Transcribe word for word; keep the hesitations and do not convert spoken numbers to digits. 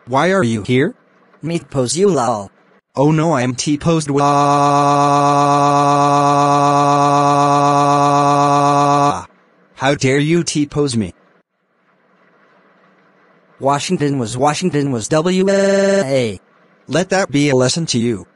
Why are you here? Meet pose you lol. Oh no, I am T-posed. How dare you T-pose me? Washington was Washington was W A. Let that be a lesson to you.